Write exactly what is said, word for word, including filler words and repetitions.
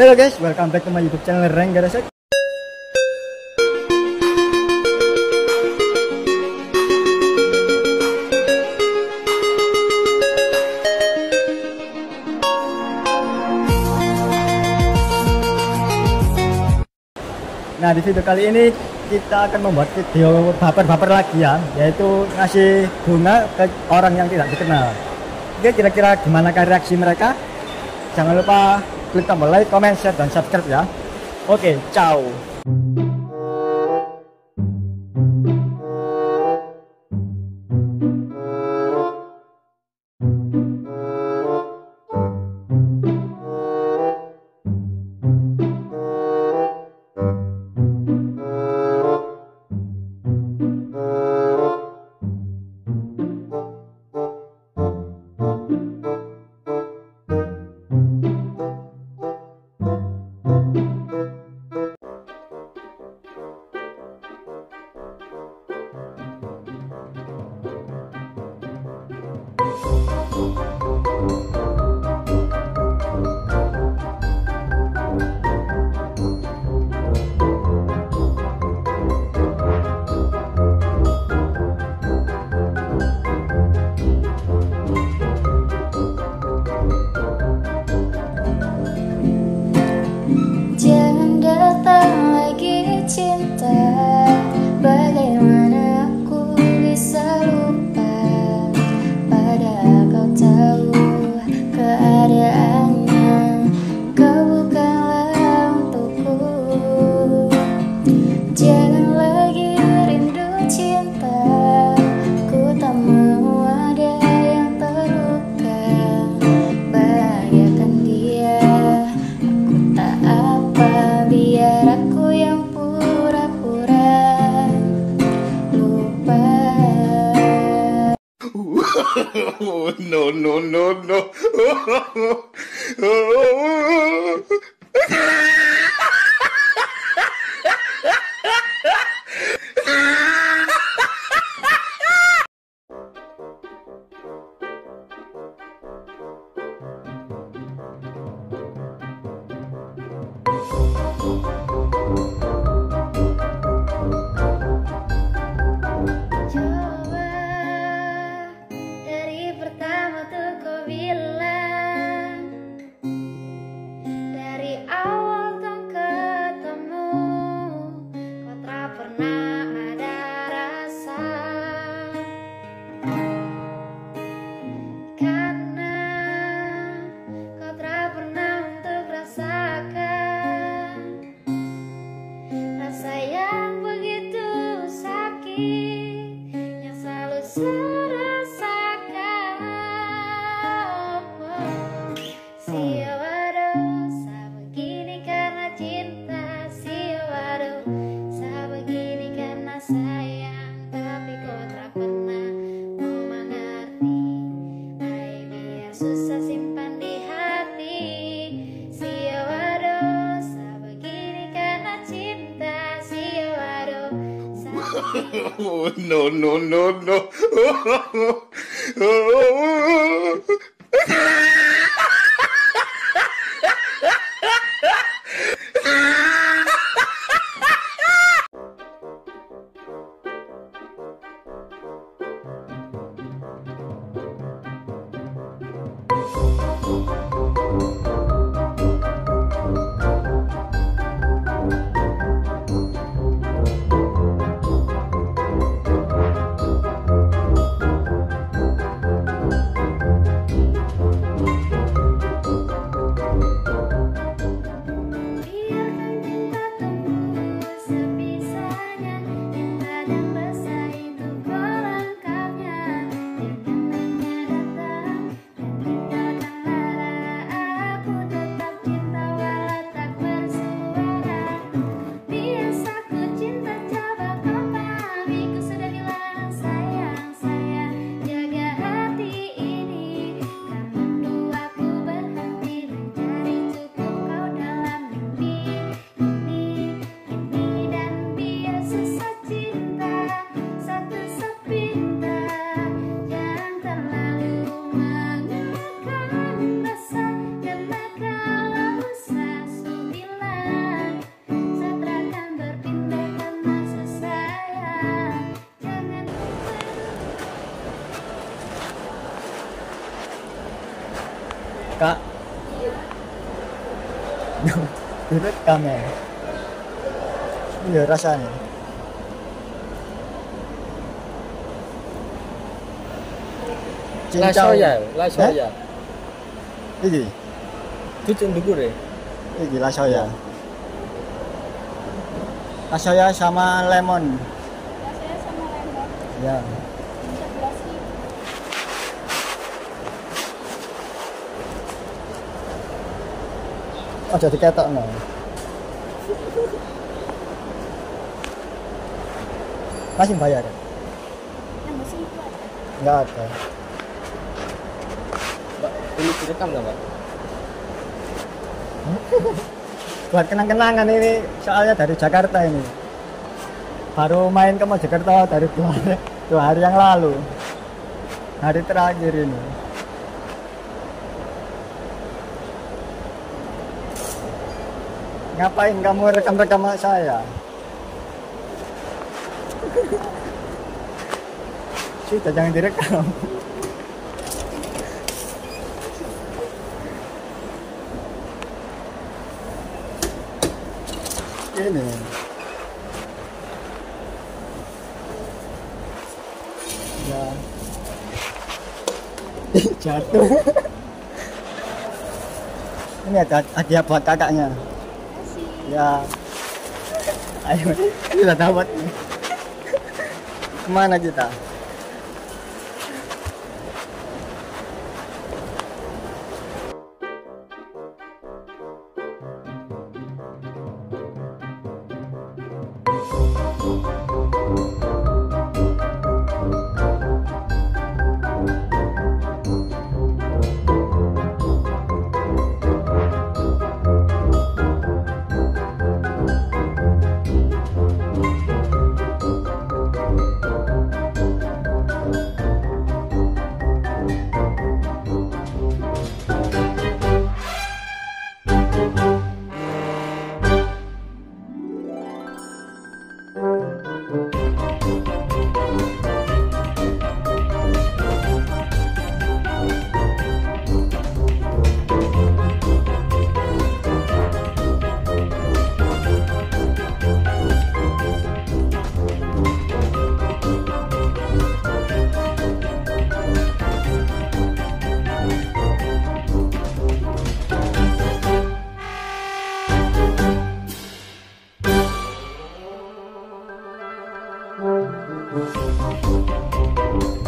Halo guys, welcome back to my YouTube channel Reng Garasek. Nah, di video kali ini kita akan membuat video baper-baper lagi ya, yaitu ngasih bunga ke orang yang tidak dikenal. Oke, kira-kira gimana reaksi mereka? Jangan lupa klik tombol like, comment, share, dan subscribe ya. Oke, ciao. Jangan datang lagi cinta, bagaimana aku bisa lupa, padahal kau tahu keadaannya, kau bukanlah untukku. Jangan lagi rindu cinta, ku tak mau ada yang terluka. Bahagiakan dia, aku tak apa, biar aku yang pura-pura lupa. No, no, no, no. Coba dari pertama tuh kau bilang, dari awal tuh ketemu, kau tak pernah ada rasa. Karena kau tak pernah untuk rasakan rasa yang begitu sakit yang selalu saya rasakan. Sia waduh, sa begini karena cinta. Sia waduh, sa begini karena sayang. Tapi kau tak pernah mau mengerti. Ay, biar susah simpan di hati. Sia waduh, sa begini karena cinta. Sia waduh, sa No, no, no, no. Kak. Direkam ya. Iya rasanya. La Cincau. soya, la soya. Iki, Cucuk dhuwur ya. iki la soya. La soya sama lemon. Rasanya sama lemon. Ya. sebelas ribu. Oh jadi ketok no. Masih bayar? Yang mesin itu ada. Enggak ada. Mbak, ini direkam enggak, Mbak? Buat kenang-kenangan ini soalnya dari Jakarta ini. Baru main ke Mojokerto dari dua hari, dua hari yang lalu. Hari terakhir ini. Ngapain kamu rekam-rekam saya? Sudah jangan direkam. Ini. Ya. Jatuh. Ini ada hadiah buat kakaknya. Kasih. Ya. Ayo, kita dapat. Kemana kita? Thank you.